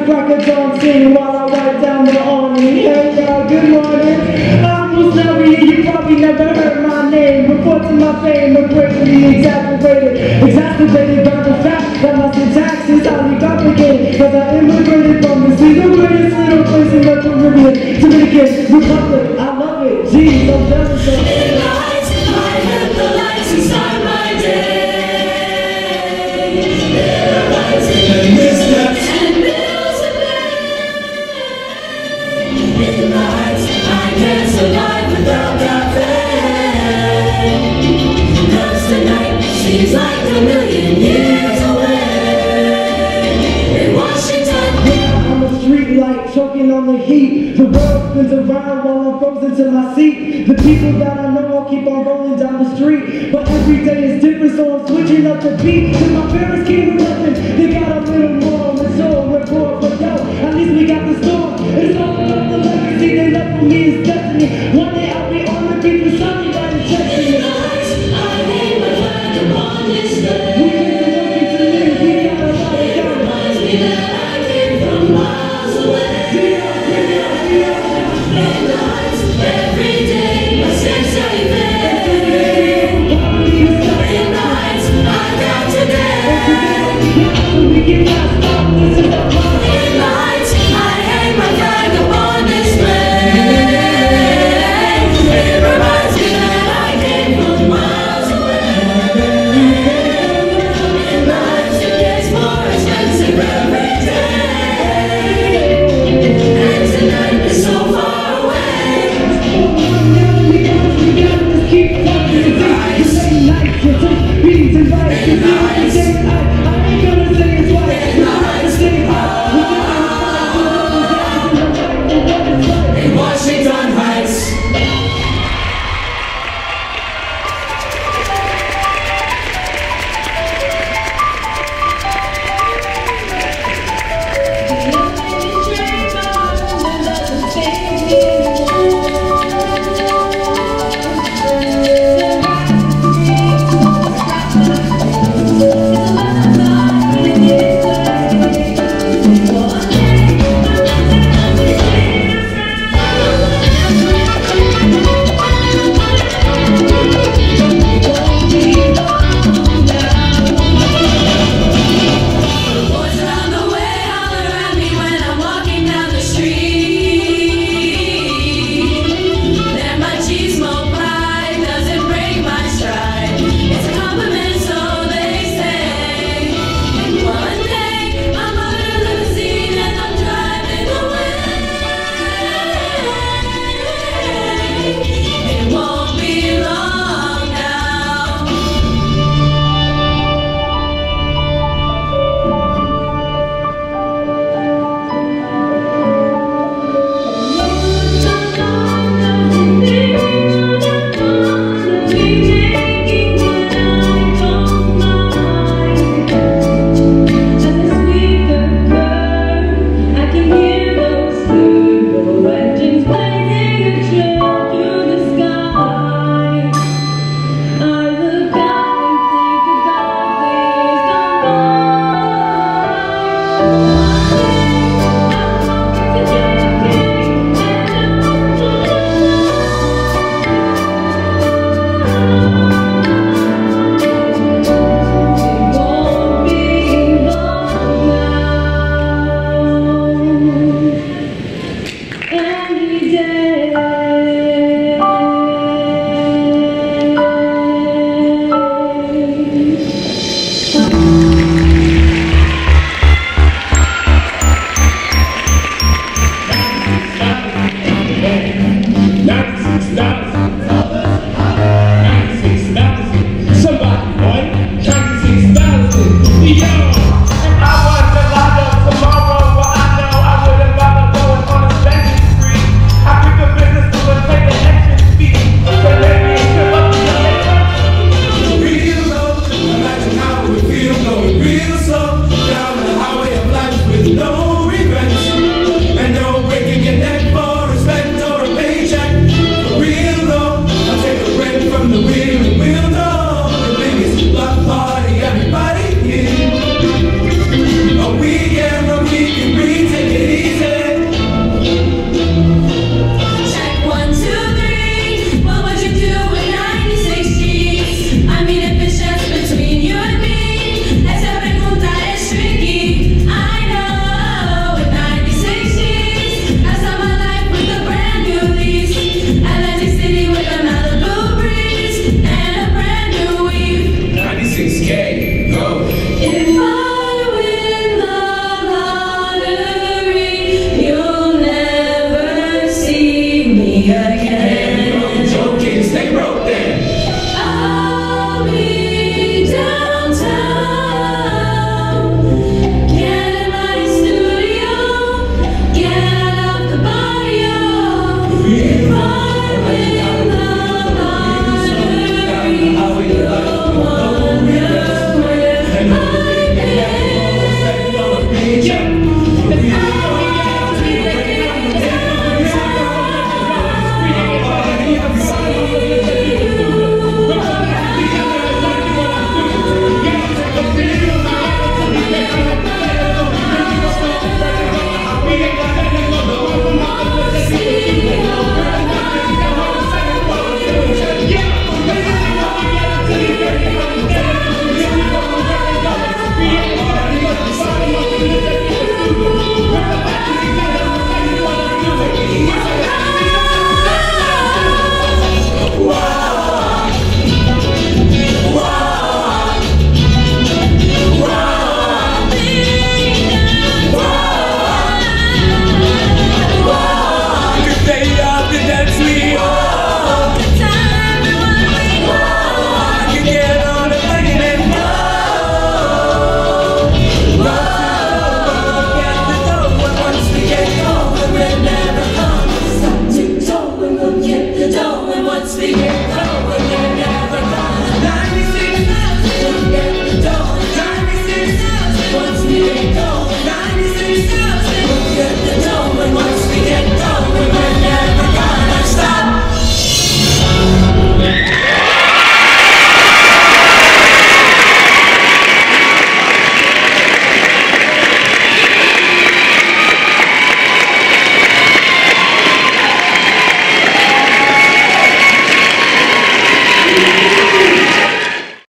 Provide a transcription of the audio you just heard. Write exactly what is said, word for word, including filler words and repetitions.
crack a dawn sing while I write down the awning. Hey y'all, good morning. I'm Bruce Larry, you probably never heard my name. Report to my fame, I'm greatly exaggerated. Exacerbated by the fact that my syntax is highly complicated. Cause I immigrated from the single greatest little place in the Caribbean, Dominican Republic. I love it, jeez, I'm jealous of it. In lights, I have the lights inside my day. There are lights and missteps and bills to pay. In lights, I can't survive without cafe. Cause tonight seems like a million years away. In Washington, yeah, I'm a street light choking on the heat. The world spins around while I'm frozen to my seat. The people that I know all keep on rolling down the street, but every day is different, so I'm switching up the beat. Till my parents came with nothing, they got a little more.